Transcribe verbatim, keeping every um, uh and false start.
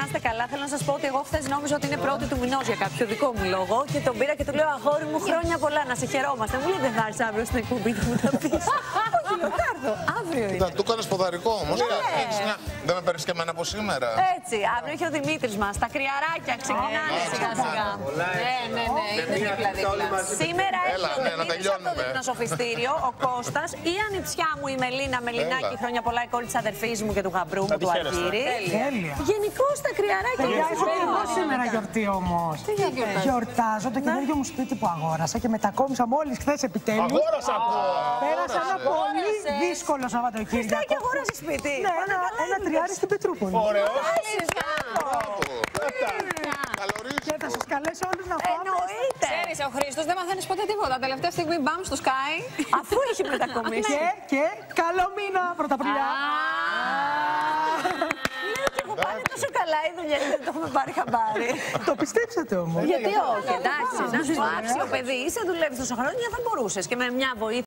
να είστε καλά. Θέλω να σας πω ότι εγώ χθες νόμιζα ότι είναι πρώτη του μηνός για κάποιο δικό μου λόγο και τον πήρα και του λέω αγόρι μου χρόνια πολλά να σε χαιρόμαστε. Μου λέει δεν θα έρθεις αύριο στην εκπομπή και μου τα πεις. Όχι, Λοκάρδο, αύριο είναι. Του έκανες ποδαρικό όμως. Ναι. Δεν με παίρνεις και εμένα από σήμερα. Έτσι, αύριο έχει ο Δημήτρης μας. Τα κρυαράκια ξεκινάνε σιγά σιγά. Ναι, ναι, ναι, είναι δίπλα-δίπλα. Σήμερα έχει ο Δημήτρης από το Διπνοσοφιστήριο, ο Κώστας, η ανιψιά μου η Μελίνα Μελινάκη, χρόνια πολλά, η κόρη της αδερφής μου και του γαμπρού μου, του Αργύρη. Γενικώς τα κρυαράκια. Έχω και εγώ σήμερα γιορτή όμως. Γιορτάζω το καινούργιο μου σπίτι που αγόρασα και μετακόμισα μόλις χθες επιτέλους. Αγόρασα ακόμα! Πέρασα ένα πολύ δύσκολο Σαββατοκύριακο. Και αγόρασε σπίτι. Ναι, ένα, ένα τριάρι στην Πετρούπολη. Ωραίο! Και θα σας καλέσω όλους να πάμε. Εννοείται. Ξέρεις, ο Χρήστος δεν μαθαίνεις ποτέ τίποτα. Τελευταία στιγμή μπαμ στο Sky. Αφού έχει μετακομίσει. Και, και καλό μήνα πρωταπριλιά. Λέω και εγώ πάνε τόσο καλά η δουλειά, δεν το έχουμε πάρει χαμπάρι. Το πιστέψατε όμως. Γιατί όχι, εντάξει, να σου άξιο παιδί, είσαι δουλεύεις τόσο χρόνια, θα μπορούσες και με μια βοήθεια.